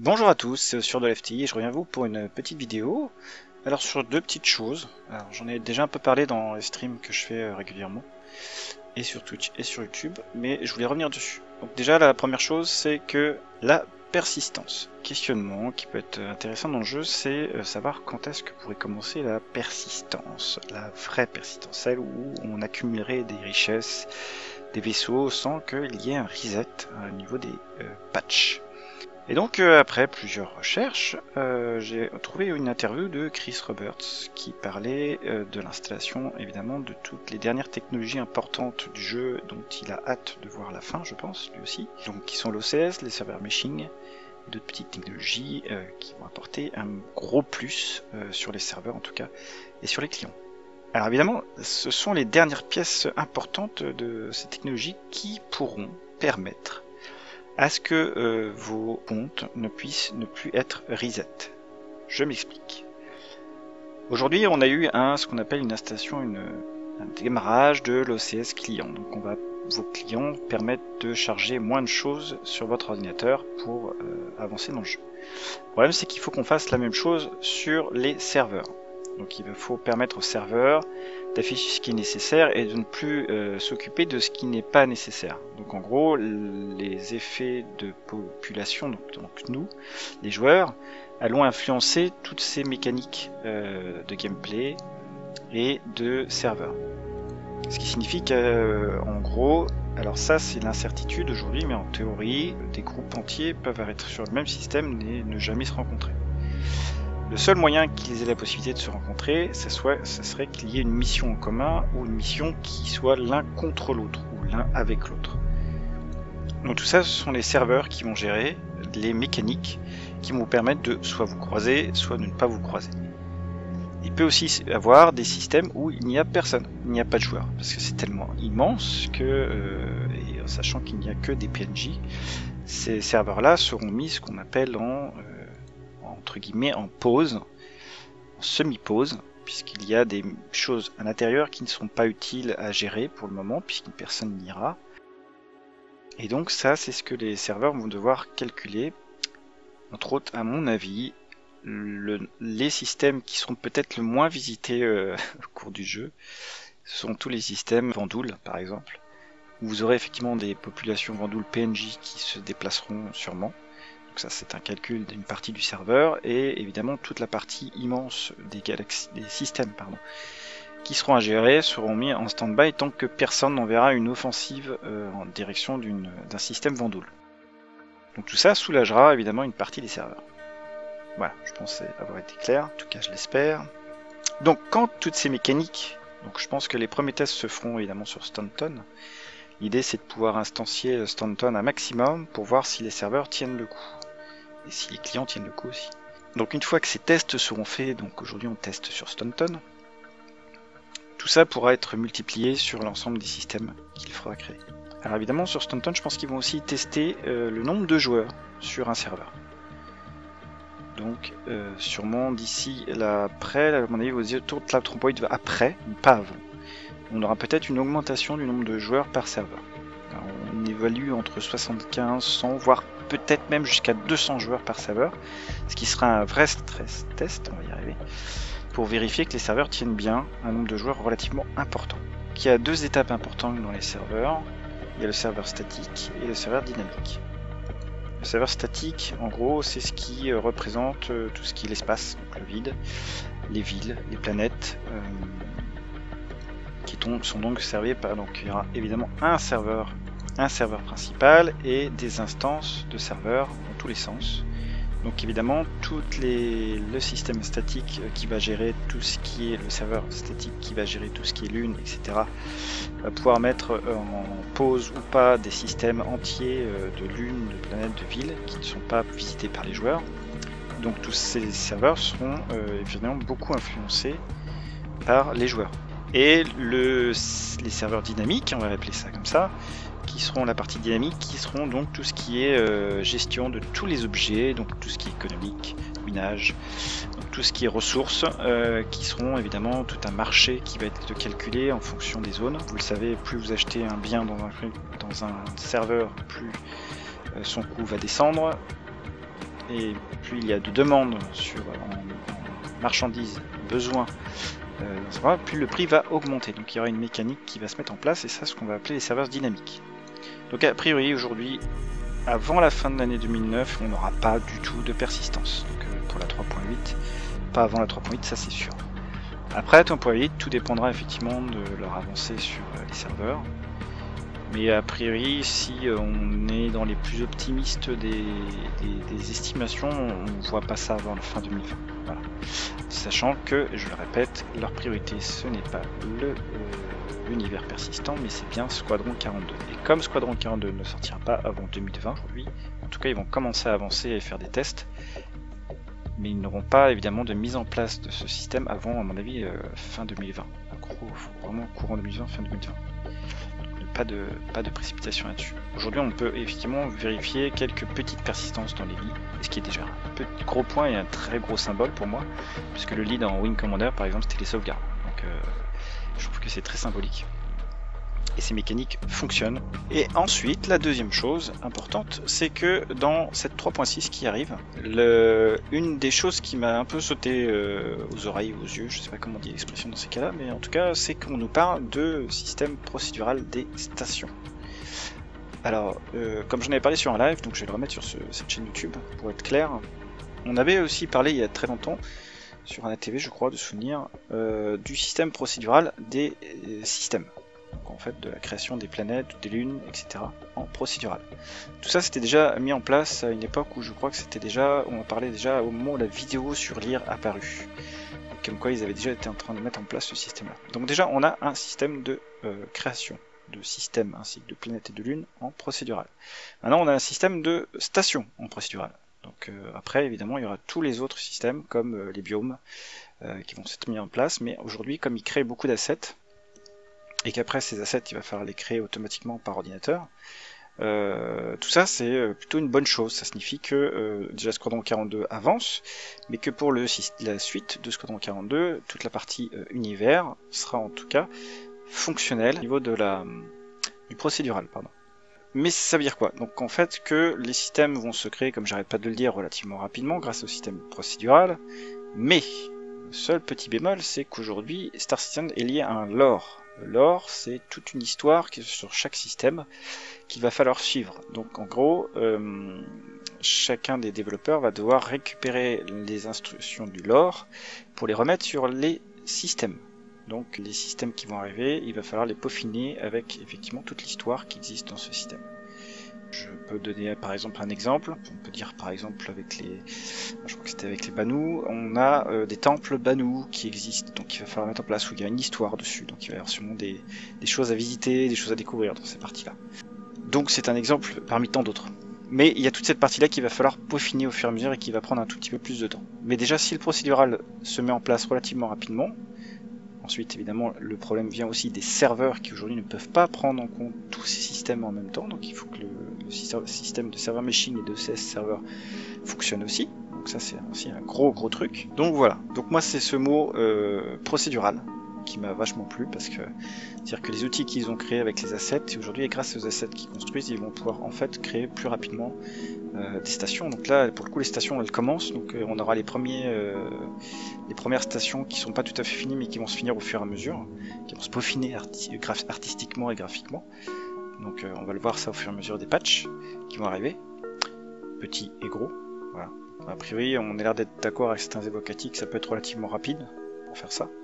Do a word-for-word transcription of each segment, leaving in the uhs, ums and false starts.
Bonjour à tous, c'est sur de l'F T I et je reviens à vous pour une petite vidéo. Alors sur deux petites choses, j'en ai déjà un peu parlé dans les streams que je fais régulièrement, et sur Twitch et sur YouTube, mais je voulais revenir dessus. Donc déjà la première chose c'est que la persistance. Questionnement qui peut être intéressant dans le jeu, c'est savoir quand est-ce que pourrait commencer la persistance, la vraie persistance, celle où on accumulerait des richesses, des vaisseaux sans qu'il y ait un reset au niveau des euh, patchs. Et donc euh, après plusieurs recherches, euh, j'ai trouvé une interview de Chris Roberts qui parlait euh, de l'installation évidemment de toutes les dernières technologies importantes du jeu dont il a hâte de voir la fin, je pense, lui aussi. Donc qui sont l'O C S, les serveurs meshing, et d'autres petites technologies euh, qui vont apporter un gros plus euh, sur les serveurs en tout cas, et sur les clients. Alors évidemment, ce sont les dernières pièces importantes de ces technologies qui pourront permettre à ce que euh, vos comptes ne puissent ne plus être reset. Je m'explique. Aujourd'hui, on a eu un ce qu'on appelle une installation, une, un démarrage de l'O C S client. Donc, on va vos clients permettent de charger moins de choses sur votre ordinateur pour euh, avancer dans le jeu. Le problème, c'est qu'il faut qu'on fasse la même chose sur les serveurs. Donc, il faut permettre aux serveurs d'afficher ce qui est nécessaire et de ne plus euh, s'occuper de ce qui n'est pas nécessaire. Donc en gros, les effets de population, donc, donc nous, les joueurs, allons influencer toutes ces mécaniques euh, de gameplay et de serveur. Ce qui signifie qu'en gros, alors ça c'est l'incertitude aujourd'hui, mais en théorie, des groupes entiers peuvent être sur le même système et ne jamais se rencontrer. Le seul moyen qu'ils aient la possibilité de se rencontrer, ce serait qu'il y ait une mission en commun ou une mission qui soit l'un contre l'autre ou l'un avec l'autre. Donc tout ça, ce sont les serveurs qui vont gérer les mécaniques qui vont vous permettre de soit vous croiser, soit de ne pas vous croiser. Il peut aussi avoir des systèmes où il n'y a personne, il n'y a pas de joueurs, parce que c'est tellement immense que, euh, et sachant qu'il n'y a que des P N J, ces serveurs-là seront mis ce qu'on appelle en... Euh, entre guillemets en pause, en semi-pause, puisqu'il y a des choses à l'intérieur qui ne sont pas utiles à gérer pour le moment, puisqu'une personne n'ira. Et donc ça, c'est ce que les serveurs vont devoir calculer. Entre autres, à mon avis, le, les systèmes qui seront peut-être le moins visités euh, au cours du jeu, ce sont tous les systèmes Vendoul, par exemple, où vous aurez effectivement des populations Vendoul P N J qui se déplaceront sûrement. Donc ça c'est un calcul d'une partie du serveur et évidemment toute la partie immense des galaxies, des systèmes pardon, qui seront à gérer seront mis en stand-by tant que personne n'enverra une offensive euh, en direction d'un système Vendoul. Donc tout ça soulagera évidemment une partie des serveurs. Voilà, je pensais avoir été clair, en tout cas je l'espère. Donc quand toutes ces mécaniques, donc je pense que les premiers tests se feront évidemment sur Stanton. L'idée c'est de pouvoir instancier Stanton un maximum pour voir si les serveurs tiennent le coup. Et si les clients tiennent le coup aussi. Donc une fois que ces tests seront faits, donc aujourd'hui on teste sur Stanton, tout ça pourra être multiplié sur l'ensemble des systèmes qu'il faudra créer. Alors évidemment sur Stanton je pense qu'ils vont aussi tester euh, le nombre de joueurs sur un serveur. Donc euh, sûrement d'ici l'après, à mon avis vous autour de Cloud Point après, pas avant. On aura peut-être une augmentation du nombre de joueurs par serveur. Alors, on évalue entre soixante-quinze, cent, voire peut-être même jusqu'à deux cents joueurs par serveur, ce qui sera un vrai stress test, on va y arriver, pour vérifier que les serveurs tiennent bien un nombre de joueurs relativement important. Il y a deux étapes importantes dans les serveurs, il y a le serveur statique et le serveur dynamique. Le serveur statique, en gros, c'est ce qui représente tout ce qui est l'espace, donc le vide, les villes, les planètes, euh, qui sont donc servis par, donc il y aura évidemment un serveur, un serveur principal et des instances de serveurs dans tous les sens. Donc évidemment toutes les, le système statique qui va gérer tout ce qui est le serveur statique qui va gérer tout ce qui est lune, et cetera, va pouvoir mettre en pause ou pas des systèmes entiers de lunes, de planètes, de villes qui ne sont pas visités par les joueurs. Donc tous ces serveurs seront euh, évidemment beaucoup influencés par les joueurs. Et le, les serveurs dynamiques, on va appeler ça comme ça, qui seront la partie dynamique, qui seront donc tout ce qui est euh, gestion de tous les objets, donc tout ce qui est économique, minage, donc tout ce qui est ressources, euh, qui seront évidemment tout un marché qui va être calculé en fonction des zones. Vous le savez, plus vous achetez un bien dans un, dans un serveur, plus euh, son coût va descendre. et plus il y a de demandes sur en, en marchandises, besoins, euh, plus le prix va augmenter. Donc il y aura une mécanique qui va se mettre en place, et ça, ce qu'on va appeler les serveurs dynamiques. Donc a priori aujourd'hui, avant la fin de l'année deux mille neuf, on n'aura pas du tout de persistance. Donc euh, pour la trois point huit, pas avant la trois point huit, ça c'est sûr. Après la trois point huit, tout dépendra effectivement de leur avancée sur euh, les serveurs. Mais a priori, si on est dans les plus optimistes des, des, des estimations, on ne voit pas ça avant la fin deux mille vingt. Voilà. Sachant que, je le répète, leur priorité ce n'est pas le euh, l'univers persistant, mais c'est bien Squadron quarante-deux. Et comme Squadron quarante-deux ne sortira pas avant deux mille vingt aujourd'hui, en tout cas ils vont commencer à avancer et faire des tests, mais ils n'auront pas évidemment de mise en place de ce système avant, à mon avis, euh, fin deux mille vingt. En gros, il faut vraiment courant deux mille vingt, fin deux mille vingt. Pas de, pas de précipitation là-dessus. Aujourd'hui, on peut effectivement vérifier quelques petites persistances dans les lits, ce qui est déjà un petit gros point et un très gros symbole pour moi, puisque le lit dans Wing Commander, par exemple, c'était les sauvegardes. Donc, euh, je trouve que c'est très symbolique. Et ces mécaniques fonctionnent. Et ensuite, la deuxième chose importante, c'est que dans cette trois point six qui arrive, le, une des choses qui m'a un peu sauté euh, aux oreilles, aux yeux, je sais pas comment on dit l'expression dans ces cas-là, mais en tout cas, c'est qu'on nous parle de système procédural des stations. Alors, euh, comme j'en avais parlé sur un live, donc je vais le remettre sur ce, cette chaîne YouTube, pour être clair, on avait aussi parlé il y a très longtemps, sur un A T V je crois, de souvenir, euh, du système procédural des euh, systèmes. Donc en fait de la création des planètes, des lunes, et cetera en procédural. Tout ça c'était déjà mis en place à une époque où je crois que c'était déjà, on en parlait déjà au moment où la vidéo sur Lyre apparut. Comme quoi ils avaient déjà été en train de mettre en place ce système-là. Donc déjà on a un système de euh, création de systèmes ainsi que de planètes et de lunes en procédural. Maintenant on a un système de stations en procédural. Donc euh, après évidemment il y aura tous les autres systèmes comme euh, les biomes euh, qui vont s'être mis en place, mais aujourd'hui comme ils créent beaucoup d'assets, et qu'après ces assets il va falloir les créer automatiquement par ordinateur, euh, tout ça c'est plutôt une bonne chose. Ça signifie que euh, déjà Squadron quarante-deux avance, mais que pour le, la suite de Squadron quarante-deux, toute la partie euh, univers sera en tout cas fonctionnelle au niveau de la, du procédural. Pardon. Mais ça veut dire quoi? Donc en fait que les systèmes vont se créer, comme j'arrête pas de le dire, relativement rapidement grâce au système procédural, mais le seul petit bémol c'est qu'aujourd'hui Star Citizen est lié à un lore. Le lore, c'est toute une histoire qui est sur chaque système qu'il va falloir suivre. Donc en gros, euh, chacun des développeurs va devoir récupérer les instructions du lore pour les remettre sur les systèmes. Donc les systèmes qui vont arriver, il va falloir les peaufiner avec effectivement toute l'histoire qui existe dans ce système. Je peux donner par exemple un exemple, on peut dire par exemple avec les, je crois que c'était avec les Banous, on a euh, des temples Banous qui existent, donc il va falloir mettre en place où il y a une histoire dessus, donc il va y avoir sûrement des, des choses à visiter, des choses à découvrir dans ces parties-là. Donc c'est un exemple parmi tant d'autres. Mais il y a toute cette partie-là qu'il va falloir peaufiner au fur et à mesure et qui va prendre un tout petit peu plus de temps. Mais déjà si le procédural se met en place relativement rapidement, ensuite, évidemment, le problème vient aussi des serveurs qui aujourd'hui ne peuvent pas prendre en compte tous ces systèmes en même temps. Donc il faut que le, le système de serveur meshing et de C S serveur fonctionne aussi. Donc ça c'est aussi un gros gros truc. Donc voilà. Donc moi c'est ce mot euh, procédural qui m'a vachement plu parce que c'est-à-dire que les outils qu'ils ont créés avec les assets, et aujourd'hui grâce aux assets qu'ils construisent, ils vont pouvoir en fait créer plus rapidement euh, des stations. Donc là pour le coup les stations elles commencent, donc euh, on aura les premiers euh, les premières stations qui sont pas tout à fait finies mais qui vont se finir au fur et à mesure, qui vont se peaufiner arti artistiquement et graphiquement. Donc euh, on va le voir ça au fur et à mesure des patchs qui vont arriver, petits et gros. Voilà. A priori on a l'air d'être d'accord avec certains évocatifs que ça peut être relativement rapide pour faire ça.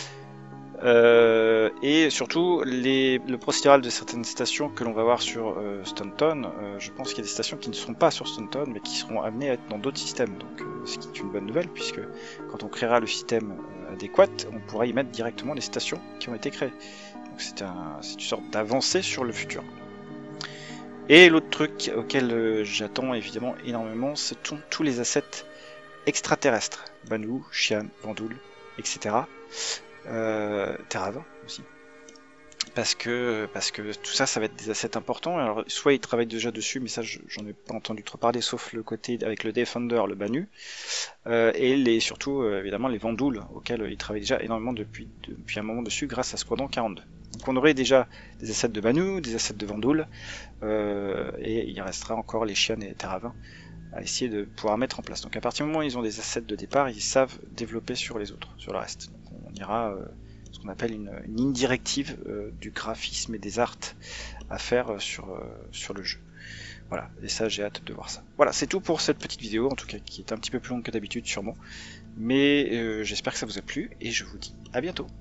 Euh, et surtout les, le procédural de certaines stations que l'on va voir sur euh, Staunton, euh, je pense qu'il y a des stations qui ne seront pas sur Staunton mais qui seront amenées à être dans d'autres systèmes, donc euh, ce qui est une bonne nouvelle puisque quand on créera le système euh, adéquat, on pourra y mettre directement les stations qui ont été créées. Donc c'est un, c'est une sorte d'avancée sur le futur. Et l'autre truc auquel euh, j'attends évidemment énormément, c'est tous les assets extraterrestres, Banous, Xi'an, Vandoul, et cetera. Euh, Terrav aussi, parce que parce que tout ça, ça va être des assets importants. Alors soit ils travaillent déjà dessus, mais ça j'en ai pas entendu trop parler, sauf le côté avec le Defender, le Banu, euh, et les surtout euh, évidemment les Vandoul auxquels ils travaillent déjà énormément depuis depuis un moment dessus, grâce à Squadron quarante-deux. Donc on aurait déjà des assets de Banu, des assets de Vandoul, euh, et il restera encore les Xi'an et Terrav à essayer de pouvoir mettre en place. Donc à partir du moment où ils ont des assets de départ, ils savent développer sur les autres, sur le reste. Donc on ira euh, ce qu'on appelle une, une ligne directive euh, du graphisme et des arts à faire sur, euh, sur le jeu. Voilà, et ça j'ai hâte de voir ça. Voilà, c'est tout pour cette petite vidéo, en tout cas qui est un petit peu plus longue que d'habitude sûrement. Mais euh, j'espère que ça vous a plu, et je vous dis à bientôt.